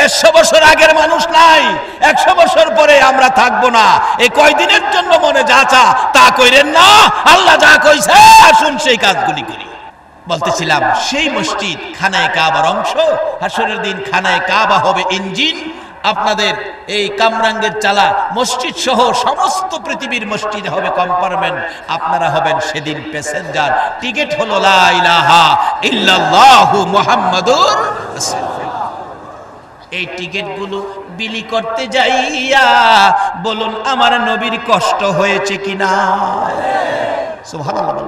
150 বছর আগের মানুষ নাই, 100 বছর পরে আমরা থাকবো না। এই কয়দিনের জন্য মনে যা চা তা কইরেন না, আল্লাহ যা কইছে আসুন সেই কাজগুলি করি। বলতেছিলাম সেই মসজিদ খানায়ে কাবার অংশ, হাসরের দিন খানায়ে কাবা হবে ইঞ্জিন, আপনাদের এই কামরাঙ্গের চালা মসজিদ সহ সমস্ত পৃথিবীর মসজিদ হবে কম্পার্টমেন্ট, আপনারা হবেন সেদিন প্যাসেঞ্জার। টিকিট হলো লা ইলাহা ইল্লাল্লাহু মুহাম্মাদুর রাসূলুল্লাহ। এই টিকিটগুলো বিলি করতে যাইয়া বলুন আমার নবীর কষ্ট হয়েছে কিনা? সুবহানাল্লাহ।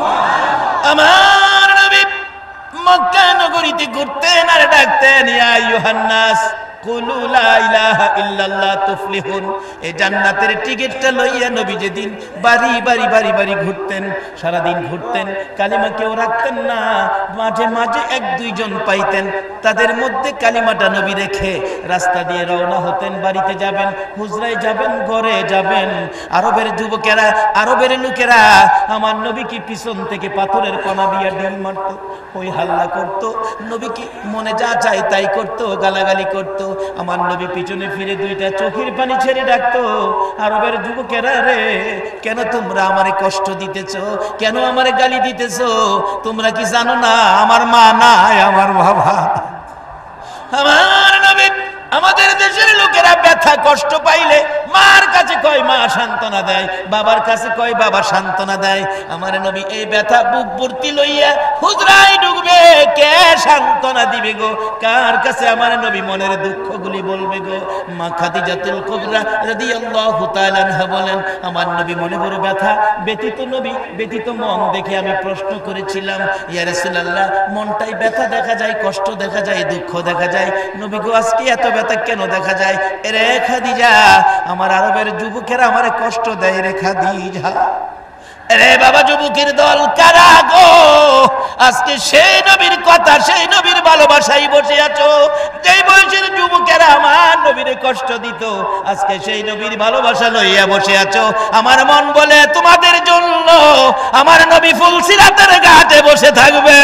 আমার নবী মক্কা নগরীতে ঘুরতেন আর ডাকতেন ইয়া আইয়ুহান নাস কুলু লা ইলাহা ইল্লাল্লাহ তুফলিহুন। এই জান্নাতের টিকিটটা লইয়া নবী যেদিন বাড়ি বাড়ি বাড়ি বাড়ি ঘুরতেন, সারাদিন ঘুরতেন, কালিমা কেউ রাখতেন না, মাঝে মাঝে 1-2 জন পাইতেন, তাদের মধ্যে কালিমাটা নবী রেখে রাস্তা দিয়ে রওনা হতেন, বাড়িতে যাবেন, হুজরায় যাবেন, ঘরে যাবেন। আরবের যুবকেরা, আরবের লোকেরা আমার নবীকে পিছন থেকে পাথরের কণা দিয়ে ঢিল মারত, ওই হাল্লা করত, নবীকে মনে যা চাই তাই করত, গালাগালি করত। আমার নবী পিছনে ফিরে 2টা চোখের পানি ছেড়ে ডাকতো, আরবের যুবকেরা রে, কেন তোমরা আমারে কষ্ট দিতেছো, কেন আমারে গালি দিতেছো? তোমরা কি জানো না আমার মা নাই, আমার বাবা? আমার নবী আমাদের দেশের লোকেরা ব্যথা কষ্ট পাইলে মার কাছে কয় মা সান্ত্বনা দেয়, বাবার কাছে কয় বাবা সান্ত্বনা দেয়। আমার নবী এই ব্যথা বুক ভর্তি লইয়া হুজরায় ঢুকবে, কে সান্ত্বনা দিবে গো? কার কাছে আমার নবী মনের দুঃখগুলি বলবে গো? মা খাদিজাতুল কুবরা রাদিয়াল্লাহু তাআলা আনহা বলেন আমার নবী মনে বড় ব্যথা, ব্যথিত নবী, ব্যথিত মন দেখে আমি প্রশ্ন করেছিলাম ইয়া রাসূলুল্লাহ, মনটাই ব্যথা দেখা যায়, কষ্ট দেখা যায়, দুঃখ দেখা যায়, নবী গো আজকে এত ব্যথা কেন দেখা যায়? রে খাদিজা, আমার আরবের যুবকেরা আমারে কষ্ট দেয় রে খাদিজা। রে বাবা যুবকের দল কারা গো? আজকে সেই নবীর কথা, সেই নবীর ভালোবাসায় বসে আছো। যেই বয়সের যুবকেরা আমার নবীরে কষ্ট দিত, আজকে সেই নবীর ভালোবাসা লইয়া বসে আছো। আমার মন বলে তোমাদের জন্য আমার নবী ফুলসিরাতের ঘাটে বসে থাকবে।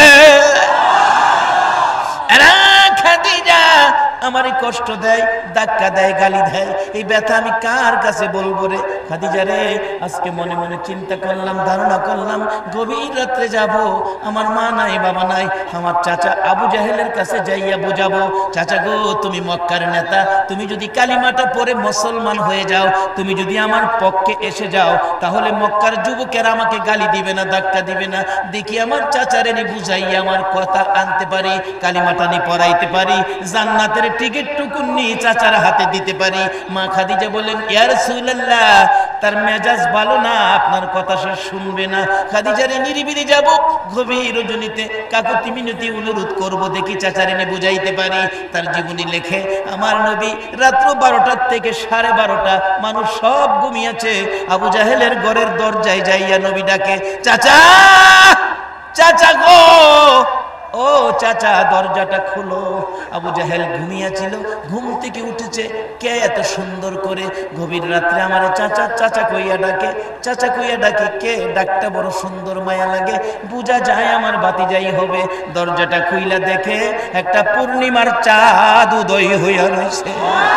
খাদিজা আমারই কষ্ট দেয়, ধাক্কা দেয়, গালি দেয়, এই ব্যথা আমি কার কাছে বলবো রে? খাদিজা রে, আজকে মনে মনে চিন্তা করলাম, ধারণা করলাম, গভীর রাত্রে যাব, আমার মা নাই, বাবা নাই, আমার চাচা আবু জাহেলের কাছে যাইয়া বুঝাবো, চাচা গো তুমি মক্কার নেতা, তুমি যদি কালিমাটা পড়ে মুসলমান হয়ে যাও, তুমি যদি আমার পক্ষে এসে যাও, তাহলে মক্কার যুবকেরা আমাকে গালি দিবে না, ধাক্কা দিবে না। দেখি আমার চাচারে নি বুঝাইয়া আমার কথা আনতে পারি, কালিমাটা নি পড়াইতে পারি, জান্নাতের টিকিট টুকুন নিয়ে চাচার হাতে দিতে পারি। মা খাদিজা বলেন ইয়া রাসূলুল্লাহ, তার মেজাজ ভালো না, আপনার কথা সে শুনবে না। খাদিজারে নিরিবিলি যাব, গভীর রজনীতে কাকুতি মিনতি অনুরোধ করব, দেখি চাচারে নিয়ে বুঝাইতে পারি। তার জীবনী লেখে আমার নবী রাত্র 12টা থেকে 12:30, মানুষ সব ঘুমিয়েছে, আবু জাহেলের ঘরের দরজায় যাইয়া নবী ডাকে চাচা, চাচা গো, ও চাচা দরজাটা খুলো। আবু জাহেল ঘুমিয়েছিল, ঘুম থেকে উঠেছে, কে এত সুন্দর করে গভীর রাত্রে আমার চাচা চাচা কইয়া ডাকে, চাচা কইয়া ডাকে, কে ডাকটা বড় সুন্দর মায়া লাগে, বুঝা যায় আমার ভাতিজাই হবে। দরজাটা খুইলা দেখে একটা পূর্ণিমার চাঁদ উদয় হইয়া রয়েছে।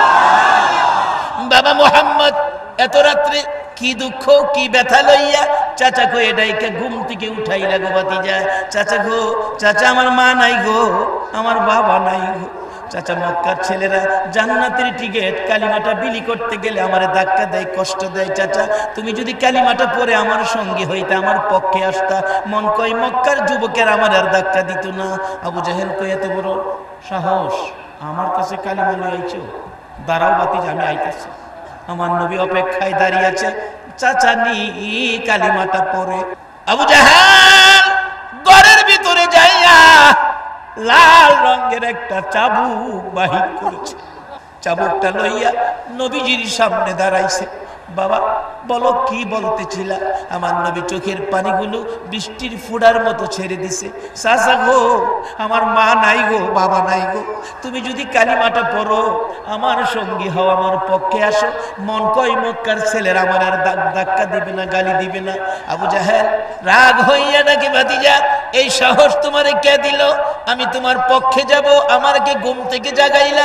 বাবা মুহাম্মদ এত রাত্রে কি দুঃখ কি ব্যথা লইয়া চাচা কো এটাইকে ঘুম থেকে উঠাইলা গো ভাতিজা? চাচা গো, চাচা আমার মা নাই গো, আমার বাবা নাই গো। চাচা মক্কার ছেলেরা জান্নাতের টিকিট কালিমাটা বিলি করতে গেলে আমারে ধাক্কা দেয়, কষ্ট দেয়। চাচা তুমি যদি কালিমাটা পড়ে আমার সঙ্গী হইতা, আমার পক্ষে আসতা, মন কয় মক্কার যুবকের আমার আর ধাক্কা দিত না। আবু জাহেল কই এত বড় সাহস, আমার কাছে কালিমা লই আইছো? দাঁড়াও ভাতিজা আমি আইতাছি। আমার নবী অপেক্ষায় দাঁড়িয়ে আছে, চাচা নি কালিমাটা পড়ে। আবু জাহেল ঘরের ভিতরে যাইয়া লাল রঙের একটা চাবুক বাহির করেছে, চাবুকটা লইয়া নবীজির সামনে দাঁড়াইছে। বাবা বলো কি বলতেছিলা? আমার নবী চোখের পানিগুলো বৃষ্টির ফোঁটার মতো ছেড়ে দিছে। চাচা গো, আমার মা নাই গো, বাবা নাই গো, তুমি যদি কালিমাটা পড়ো, আমার সঙ্গী হও, আমার পক্ষে আসো, মন কয় মক্কার ছেলের আমার আর ধাক্কা দিবে না, গালি দিবে না। আবু জাহেল রাগ হইয়া নাকি ভাতিজা এই সাহস তোমারে কে দিল? আমি তোমার পক্ষে যাব, আমারকে ঘুম থেকে জাগাইলা,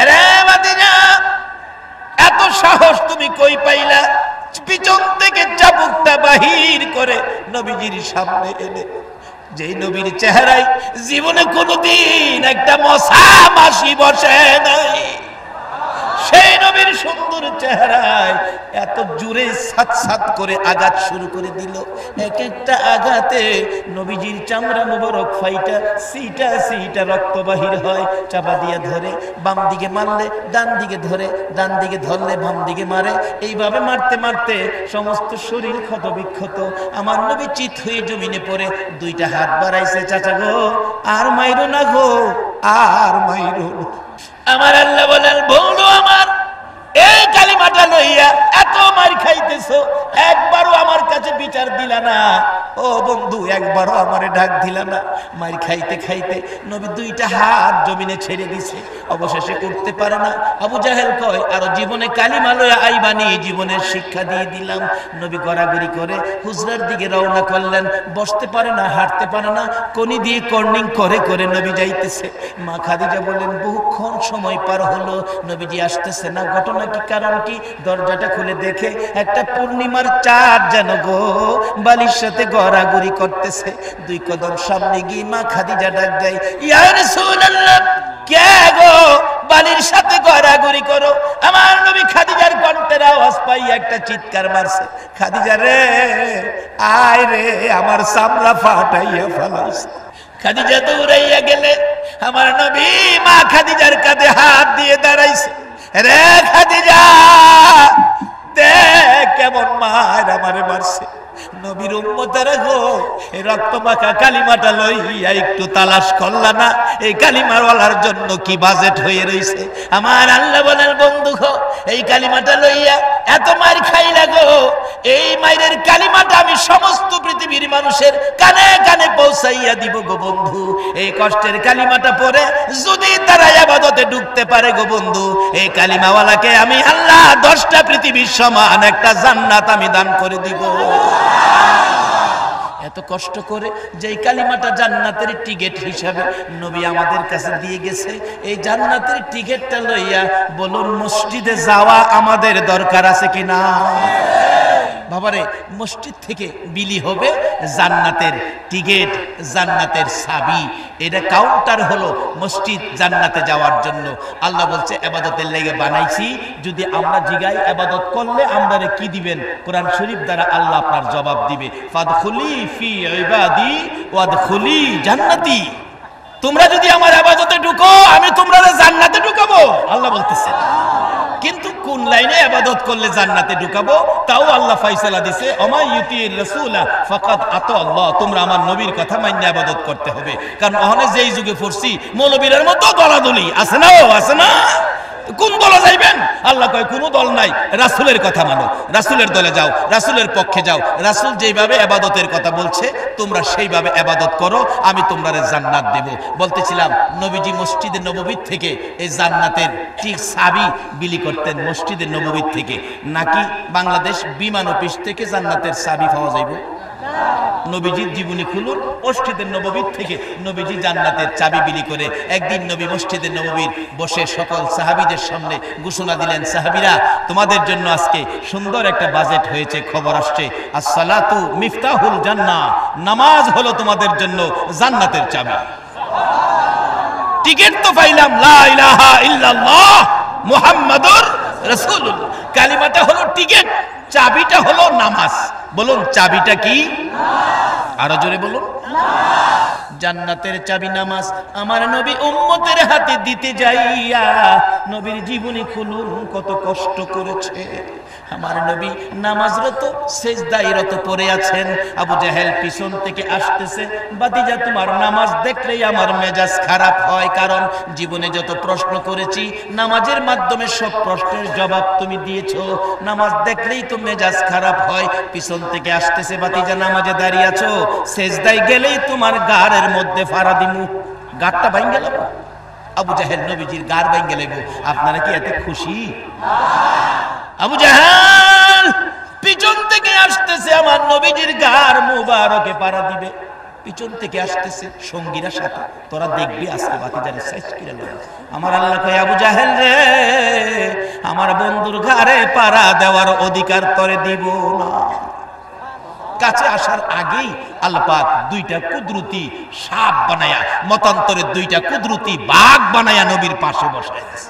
রে ভাতিজা, এত সাহস তুমি কই পাইলা? পিছন থেকে চাবুকটা বাহির করে নবীজির সামনে এলে, যেই নবীর চেহারায় জীবনে কোনোদিন একটা মশা মাসি বসে নাই, সেই নবীর সুন্দর চেহারায় এত জোরে সাত সাত করে আঘাত শুরু করে দিল। এক একটা আঘাতে নবীজির চামড়া মুবারক ফাইটা সিটা সিটা রক্ত বাহির হয়। চাপা দিয়ে ধরে বাম দিকে মারলে ডান দিকে ধরে, ডান দিকে ধরলে বাম দিকে মারে। এইভাবে মারতে মারতে সমস্ত শরীর ক্ষত বিক্ষত। আমার নবী চিত হয়ে জমিনে পড়ে দুইটা হাত বাড়াইছে, চাচা গো আর মাইরো না গো, আর মাইরো না। আমার আল্লাহ বলেন, বন্ধু আমার, এই কালিমাটা লইয়া এত মার খাইতেছো, একবারও আমার কাছে বিচার দিলা না। ও বন্ধু, একবারও আমারে ডাক দিলা না। মার খাইতে খাইতে নবী দুইটা হাত জমিনে ছেড়ে দিছে, অবশেষে উঠতে পারে না। আবু জাহেল কয়, আরো জীবনে কালিমা লইয়া আইবানি, জীবনের শিক্ষা দিয়ে দিলাম। নবী গড়াগড়ি করে হুজরার দিকে রওনা করলেন। বসতে পারে না, হাঁটতে পারে না, কোনি দিয়ে কর্নিং করে করে নবী যাইতেছে। মা খাদিজা বলেন, বহুক্ষণ সময় পার হলো, নবীজি আসতেছে না। ঘটনা কি, কারণ কি? দরজাটা খুলে দেখে একটা পূর্ণিমার চাঁদ যেন গো বালির সাথে গড়াগড়ি করতেছে। দুই কদম সামনে গিয়ে মা খাদিজা ডাক দেয়, ইয়া রাসূলুল্লাহ, কে গো বালির সাথে গড়াগড়ি করো? আমার নবী খাদিজার কণ্ঠের আওয়াজ পাই একটা চিৎকার মারছে, খাদিজা রে আয় রে, আমার চামড়া ফাটাইয়া ফেলাইছে। খাদিজা দৌড়াইয়া গেলে আমার নবী মা খাদিজার কাঁধে হাত দিয়ে দাঁড়াইছে। রে খাদিজা, দেখ কেমন মার আমারে মারছে। নবীর উম্মতেরা গো, এই রক্ত মাখা কালিমাটা লইয়া একটু তালাশ করলা না? এই কালিমাওয়ালার জন্য কি বাজেট হয়ে রইছে। আমার আল্লাহ বলেন, বন্ধু গো, এই কালিমাটা লইয়া এত মার খাইলা গো, এই মায়ের কালিমাটা আমি সমস্ত পৃথিবীর মানুষের কানে কানে পৌঁছাইয়া দিব গো বন্ধু। এই কষ্টের কালিমাটা পড়ে যদি তারা ইবাদতে ঢুকতে পারে গো বন্ধু, এই কালিমাওয়ালাকে আমি আল্লাহ 10টা পৃথিবীর সমান একটা জান্নাত আমি দান করে দিব। এত কষ্ট করে যেই কালিমাটা জান্নাতের টিকিট হিসাবে নবী আমাদের কাছে দিয়ে গেছে, এই জান্নাতের টিকিটটা লইয়া বলুন মসজিদে যাওয়া আমাদের দরকার আছে কিনা? বাবারে, মসজিদ থেকে বিলি হবে জান্নাতের টিকিট, জান্নাতের চাবি। এটা কাউন্টার হলো মসজিদ জান্নাতে যাওয়ার জন্য। আল্লাহ বলছে, ইবাদতের লেগে বানাইছি, যদি আমরা জিগাই ইবাদত করলে আমরারে কি দিবেন? কোরআন শরীফ দ্বারা আল্লাহ আপনার জবাব দিবে, ফাদখুলি ফি ইবাদি ওয়াদখুলি জান্নাতি। তোমরা যদি আমার ইবাদতে ঢুকো, আমি তোমরা জান্নাতে ঢুকাবো, আল্লাহ বলতেছে। কিন্তু কোন লাইনে ইবাদত করলে জান্নাতে ঢুকাবো তাও আল্লাহ ফয়সালা দিয়েছে, ওমা ইউতির রাসূলা ফাকাদ আতা আল্লাহ। তোমরা আমার নবীর কথা মাইনে ইবাদত করতে হবে। কারণ ওখানে যেই যুগে পড়ছি মৌলবীদের মতো দলাদলি আছে না, ও আছে না? কোন দলে যাইবেন? আল্লাহ কয় কোনো দল নাই, রাসূলের কথা মানো, রাসূলের দলে যাও, রাসূলের পক্ষে যাও। রাসূল যেইভাবে ইবাদতের কথা বলছে তোমরা সেইভাবে ইবাদত করো, আমি তোমরা জান্নাত দেব। বলতেছিলাম, নবীজি মসজিদে নববী থেকে এই জান্নাতের ঠিক চাবি বিলি করতেন মসজিদে নববী থেকে। নাকি বাংলাদেশ বিমান অফিস থেকে জান্নাতের চাবি পাওয়া যাইব? নবীজির জীবনী খুলুন, মসজিদের নববী থেকে নবীজি জান্নাতের চাবি বিলি করে। একদিন নবী মসজিদের নববীর বসে সকল সাহাবীদের সামনে ঘোষণা দিলেন, সাহাবীরা তোমাদের জন্য আজকে সুন্দর একটা বাজেট হয়েছে, খবর আসছে, আসসালাতু মিফতাহুল জান্নাহ, নামাজ হলো তোমাদের জন্য জান্নাতের চাবি। টিকিট তো পাইলাম, লা ইলাহা ইল্লাল্লাহ মুহাম্মাদুর রাসূলুল্লাহ, কালিমাটা হলো টিকিট, চাবিটা হলো নামাজ। বলুন চাবিটা কি? আরো জোরে বলুন। জান্নাতের চাবি নামাজ। আমার নবী উম্মতের হাতে দিতে যাইয়া নবীর জীবনী খুলুন কত কষ্ট করেছে। আমার নবী নামাজরত সেজদায়রত পড়ে আছেন। আবু জাহেল পিছন থেকে আসতেছে, বাতিজা তোমার নামাজ দেখলেই আমার মেজাজ খারাপ হয়, কারণ জীবনে যত প্রশ্ন করেছি নামাজের মাধ্যমে সব প্রশ্নের জবাব তুমি দিয়েছো, নামাজ দেখলেই তো মেজাজ খারাপ হয়। পিছন থেকে আসতেছে, বাতিজা নামাজে দাঁড়িয়ে আছো, সেজদায় গেলেই তোমার গাড়ের মধ্যে ফাড়া দিমু, গাড়টা ভাঙ্গে গেল। আবু জাহেল নবীজির গাড় ভাঙ্গে গেল। আপনারা কি এতে খুশি? আবু জাহেল পিছন থেকে আসতেছে, আমার নবীজির গাড় মুবারকে পাড়া দিবে। পিছন থেকে আসতেছে সঙ্গীরা সাথে, তোরা দেখবি আজকে ভাতিজারে সাইজ করে লয়। আমার আল্লাহ কয় আবু জাহেল রে, আমার বন্ধুর ঘাড়ে পাড়া দেওয়ার অধিকার তোরে দিব না। কাছে আসার আগেই আল্লাহ পাক দুইটা কুদরতি সাপ বানায়া, মতান্তরে দুইটা কুদরতি বাঘ বানায়া নবীর পাশে বসায় দিয়েছে।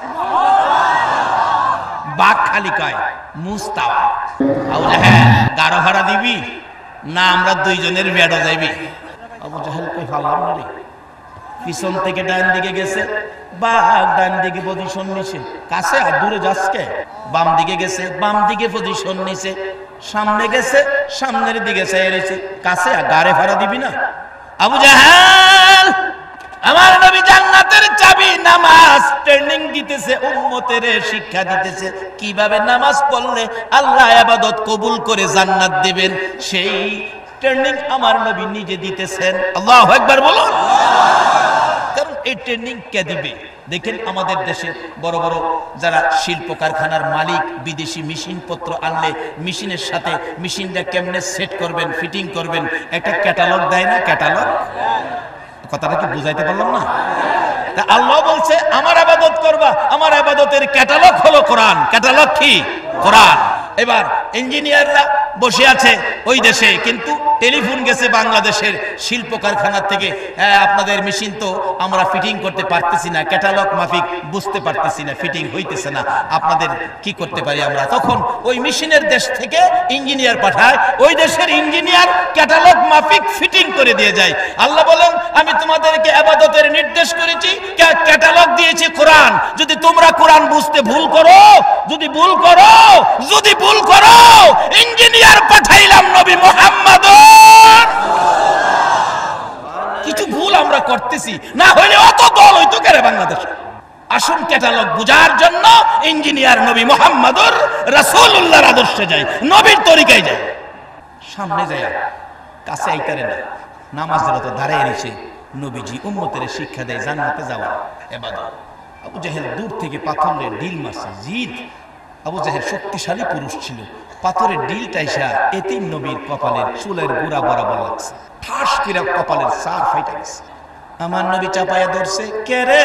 বাঘ খালি কয় মুস্তাওয়া, আবু জাহেল গাড়ো ভাড়া দিবি না আমরা দুইজনের বেড়ো যাইবি? আবু জাহেল কই ফালাম না রে। পিছন থেকে ডান দিকে গেছে, বাঘ ডান দিকে পজিশন নিছে, কাছে আর দূরে যাচ্ছে। বাম দিকে গেছে, বাম দিকে পজিশন নিছে। সামনে গেছে, সামনের দিকে চেয়ে রয়েছে, কাছে আর গাড়ে ভাড়া দিবি না? আবু জাহেল, আমার নবী জান্নাতের চাবি নামাজ ট্রেনিং দিতেছে, উম্মতের শিক্ষা দিতেছে কিভাবে নামাজ পড়লে আল্লাহ ইবাদত কবুল করে জান্নাত দিবেন, সেই ট্রেনিং আমার নবী নিজে দিতেছেন। আল্লাহু আকবার বলুন। কারণ এই ট্রেনিং কে দিবে? দেখেন আমাদের দেশে বড় বড় যারা শিল্প কারখানার মালিক, বিদেশি মেশিন পত্র আনলে মেশিনের সাথে মেশিনটা কেমনে সেট করবেন, ফিটিং করবেন, একটা ক্যাটালগ দেয় না? ক্যাটালগ, কথাটা কি বুঝাইতে পারলাম না? তা আল্লাহ বলছে আমার ইবাদত করবা, আমার ইবাদতের ক্যাটালগ হলো কোরআন। ক্যাটালগ কি? কোরআন। এবার ইঞ্জিনিয়াররা বসে আছে ওই দেশে, কিন্তু টেলিফোন গেছে বাংলাদেশের শিল্প কারখানা থেকে, আপনাদের মেশিন তো আমরা ফিটিং করতে পারতেছি না, ক্যাটালগ মাফিক বুঝতে পারতেছি না, ফিটিং হইতেছে না, আপনাদের কি করতে পারি আমরা? তখন ওই মেশিনের দেশ থেকে ইঞ্জিনিয়ার পাঠায়, ওই দেশের ইঞ্জিনিয়ার ক্যাটালগ মাফিক ফিটিং করে দিয়ে যায়। আল্লাহ বলেন আমি তোমাদেরকে ইবাদতের নির্দেশ করেছি, ক্যাটালগ দিয়েছি কোরআন। যদি তোমরা কোরআন বুঝতে ভুল করো, যদি ভুল করো, যদি ভুল করো, ইঞ্জিনিয়ার পাঠাইলাম নবী মুহাম্মদ। কিছু ভুল আমরা করতেছি, না হইলে অত দল হইতো কেন বাংলাদেশে? আসুন ক্যাটালগ বুঝার জন্য ইঞ্জিনিয়ার নবী মুহাম্মদুর রাসূলুল্লাহর আদর্শে যায়, নবীর তরিকায় যায়। সামনে যায়, কাছে আইতারে না, নামাজের তো দাঁড়ায় রয়েছে। নবীজি উম্মতের শিক্ষা দেয় জান্নাতে যাওয়া ইবাদত। আবু জাহেল দূর থেকে পাথরের ডিল মারছে, জিদ। আবু জাহেল শক্তিশালী পুরুষ ছিল, পাথরের ডিলটা এসে এতিম নবীর কপালের চুলের গোড়া বরাবর লাগছে, ঠাস করে কপালের সার ফাইটা গেছে। আমার নবী চাপায়া ধরছে, কে রে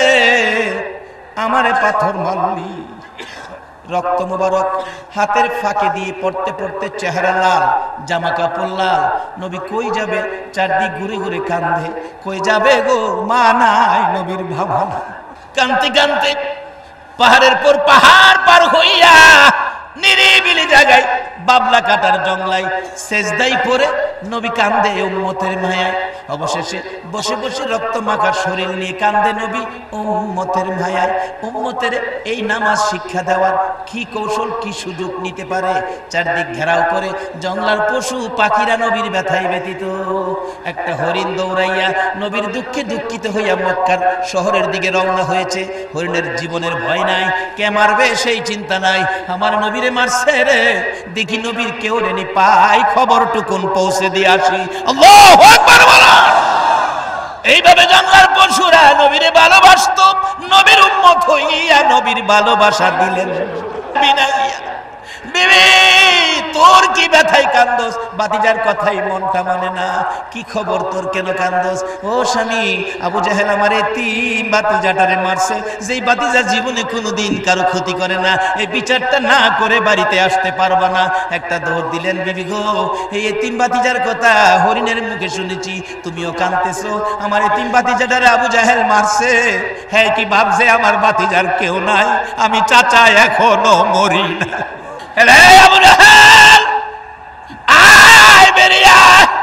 আমারে পাথর মারলি? রক্ত মুবারক হাতের ফাঁকে দিয়ে পড়তে পড়তে চেহারা লাল, জামা কাপড় লাল। নবী কই যাবে? চারদিক ঘুরে ঘুরে কান্দে, কই যাবে গো? মা নাই, নবীর ভাবা নাই। কানতে কানতে পাহাড়ের পর পাহাড় পার হইয়া নিরিবিলি জায়গায় বাবলা কাটার জংলায় সেজদাই পড়ে নবী কান্দে উম্মতের মায়ায়। অবশেষে বসে বসে রক্ত মাখা শরীর নিয়ে কান্দে নবী উম্মতের মায়ায়। উম্মতের এই নামাজ শিক্ষা দেওয়ার কি কৌশল, কি সুযোগ নিতে পারে? চারদিক ঘেরাও করে জংলার পশু পাখিরা নবীর ব্যথায় ব্যতীত। একটা হরিণ দৌড়াইয়া নবীর দুঃখে দুঃখিত হইয়া মক্কার শহরের দিকে রওনা হয়েছে। হরিণের জীবনের ভয় নাই, কে মারবে সেই চিন্তা নাই। আমার নবীরে মারছে রে, দেখি নবীর কেউ রেনি পাই, খবরটুকুন পৌঁছে দিয়ে আসি। আল্লাহু আকবার বলো। এইভাবে জঙ্গলার পশুরা নবীরে ভালোবাসত, নবীর উম্মত হইয়া নবীর ভালোবাসা দিলেন বিনাইয়া। বিবি তোর কি ব্যথায় কান্দোস? বাতিজার কথাই মনটা মানে না। কি খবর তোর, কেন কান্দোস? ও স্বামী, আবু জাহেল আমার এতিম বাতিজাটারে মারছে, যেই বাতিজা জীবনে কোনোদিন কারো ক্ষতি করে না। এই বিচারটা না করে বাড়িতে আসতে পারবা না। একটা দৌড় দিলেন, বিবি গো এই এতিম বাতিজার কথা হরিণের মুখে শুনেছি, তুমিও কাঁদতেছো। আমার এতিম বাতিজাটারে আবু জাহেল মারছে। হ্যাঁ, কি ভাবছে আমার বাতিজার কেউ নাই? আমি চাচা এখনো মরি না। আবু জাহেল আয় বেরিয়া,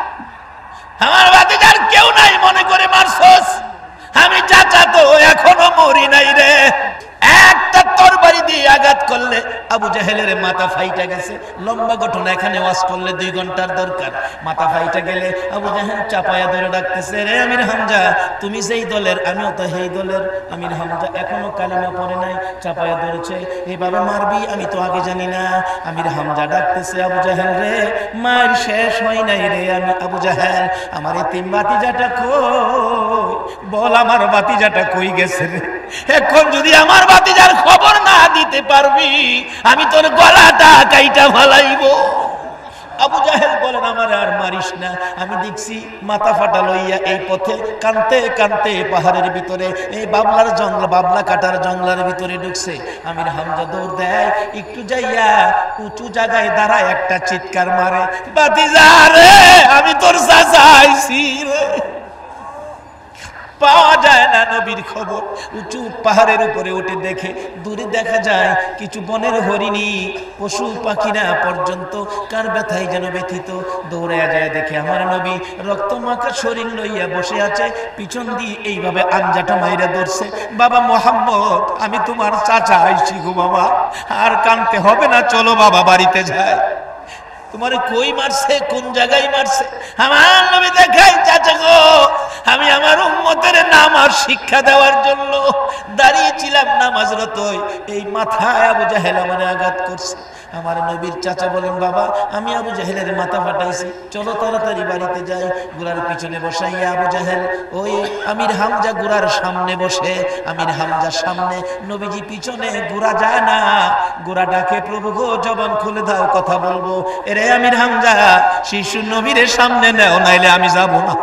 আমার ভাতিজার কেউ নাই মনে করে মারছস? আমি চাচা তো এখনো মরি নাই রে। একটা তরবারি দিয়ে আঘাত করলে আবু জাহেলের মাথা ফাইটা গেছে। লম্বা ঘটনা, এখানে ওয়াজ করলে 2 ঘন্টার দরকার। মাথা ফাইটা গেলে আবু জাহেল চাপায়া ধরে ডাকতেছে, রে আমির হামজা, তুমি যেই দলের আমিও তো সেই দলের। আমির হামজা এখনো কালিমা পড়ে নাই, চাপায়া ধরেছে। এইভাবে মারবি আমি তো আগে জানি না। আমির হামজা ডাকতেছে, আবু জাহেল রে, মার শেষ হয় নাই রে। আমি আবু জাহেল, আমার এতিম বাতিজাটা কই? বল আমার বাতিজাটা কই গেছে রে? এখন যদি আমার বাতিজার খবর না দিতে পারবি, আমি তোর গলাটা কাইটা ফালাইব। আবু জাহেল বলেন আমার আর মারিস না, আমি দেখছি মাথা ফাটা লইয়া এই পথে কানতে কানতে পাহাড়ের ভিতরে এই বাবলার জঙ্গল, বাবলা কাটার জঙ্গলের ভিতরে ঢুকছে। আমির হামজা দৌড় দেয়, একটু যাইয়া উঁচু জায়গায় দাঁড়ায় একটা চিৎকার মারে, ভাতিজা রে আমি তোর চাচা আইছি রে। পাওয়া যায় না নবীর খবর। উঁচু পাহাড়ের উপরে উঠে দেখে দূরে দেখা যায় কিছু বনের হরিণী, পশু পাখিরা পর্যন্ত কার ব্যথায় যেন ব্যথিত। দৌড়ে যায় দেখে আমার নবী রক্ত মাখা শরীর লইয়া বসে আছে, পিছন দিয়ে এইভাবে আঞ্জাটা মাইরা ধরছে, বাবা মোহাম্মদ আমি তোমার চাচা আইছি গো বাবা, আর কানতে হবে না, চলো বাবা বাড়িতে যায়। তোমারে কই মারছে, কোন জায়গায় মারছে? আমার নবী দেখাই, চাচা গো আমি আমার উম্মতের নামাজ শিক্ষা দেওয়ার জন্য দাঁড়িয়েছিলাম নামাজরত, এই মাথায় আবু জাহেল আমারে আঘাত করছে। আমার নবীর চাচা বলেন বাবা আমি আবু জাহেলের মাথা ফাটাইছি, চলো তাড়াতাড়ি বাড়িতে যাই। ঘোড়ার পিছনে বসাইয়া আবু জাহেল ওই আমির হামজা ঘোড়ার সামনে বসে, আমির হামজার সামনে, নবীজি পিছনে, ঘোড়া যায় না। ঘোড়া ডাকে প্রভু গো জবান খুলে দাও, কথা বলবো। এরে আমির হামজা শিশু নবীর সামনে নেও, নাইলে আমি যাব না।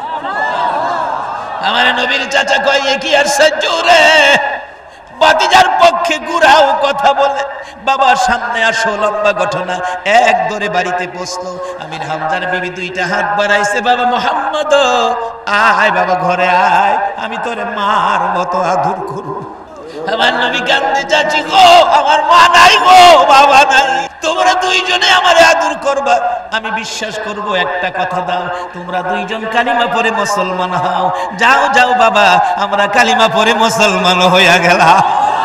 আমার নবীর চাচা কয় এ কি আর সহ্য রে, ভাতিজার পক্ষে ঘুরাও কথা বলে, বাবা সামনে আসো, লম্বা ঘটনা। এক দৌড়ে বাড়িতে পৌঁছলো। আমির হামজার বিবি দুইটা হাত বাড়াইছে, বাবা মোহাম্মদ আয় বাবা ঘরে আয়, আমি তোরে মার মতো আদর করব। আমার নবী কান্দে, চাচি গো আমার মা নাই গো, বাবা নাই, তোমরা দুইজনে আমারে আদর করবা, আমি বিশ্বাস করব, একটা কথা দাও, তোমরা দুইজন কালিমা পড়ে মুসলমান হও। যাও যাও বাবা, আমরা কালিমা পড়ে মুসলমান হইয়া গেলাম।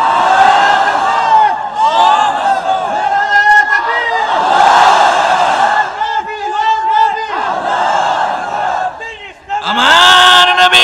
আমার নবী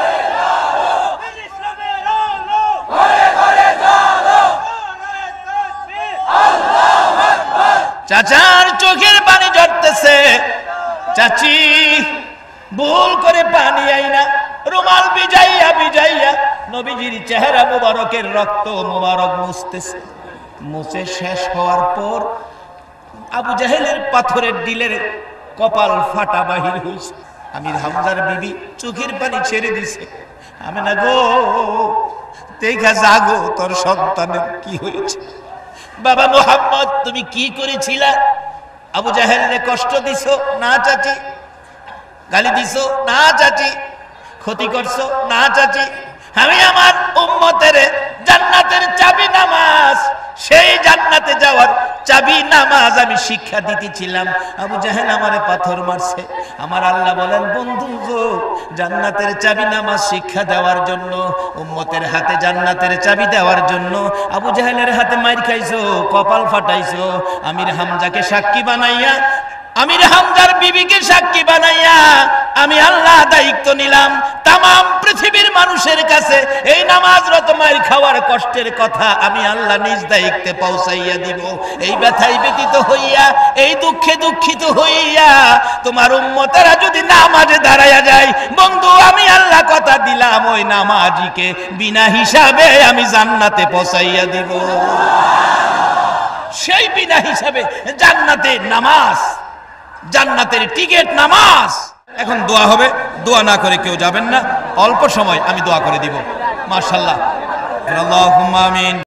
চাচার চোখের পানি ঝরতেছে, চাচি ভুল করে পানি আইনা রুমাল ভিজাইয়া ভিজাইয়া নবীজির চেহারা মুবারকের রক্ত মুবারক মুছতেছে। মুছে শেষ হওয়ার পর আবু জাহেলের পাথরের দিলের কপাল ফাটা বাহির হইছে। আমির হামজার বিবি চোখের পানি ছেড়ে দিছে, আমি না গো দেখা জাগো তোর সন্তানের কি হয়েছে। বাবা মোহাম্মদ তুমি কি করেছিলা? আবু জাহেলকে কষ্ট দিছো? না চাচি। গালি দিছো? না চাচি। ক্ষতি করছো? না চাচি। আমি আমার উম্মতের জান্নাতের চাবি নামাজ, সেই জান্নাতে যাওয়ার চাবি নামাজ আমি শিক্ষা দিতেছিলাম, আবু জাহেল আমারে পাথর মারছে। আমার আল্লাহ বলেন বন্ধু গো জান্নাতের চাবি নামাজ শিক্ষা দেওয়ার জন্য, উম্মতের হাতে জান্নাতের চাবি দেওয়ার জন্য আবু জাহেলের হাতে মাইর খাইছো, কপাল ফাটাইছো। আমির হামজাকে সাক্ষী বানাইয়া, আমির হামজার বিবিকে সাক্ষী বানাইয়া আমি আল্লাহ দায়িত্ব নিলাম তামাম পৃথিবীর মানুষের কাছে এই নামাজরত মায়ের খাওয়ার কষ্টের কথা আমি আল্লাহ নিজ দায়িত্বে পৌঁছাইয়া দিব। এই ব্যথায় ব্যতীত হইয়া, এই দুঃখে দুঃখিত হইয়া তোমার উম্মতেরা যদি নামাজে দাঁড়াইয়া যায়, বন্ধু আমি আল্লাহ কথা দিলাম ওই নামাজিকে বিনা হিসাবে আমি জান্নাতে পৌঁছাইয়া দিব। সেই বিনা হিসাবে জান্নাতে নামাজ, জান্নাতের টিকিট নামাজ। এখন দোয়া হবে, দোয়া না করে কেউ যাবেন না, অল্প সময় আমি দোয়া করে দিব। মাশাআল্লাহ, আল্লাহুম্মা আমিন।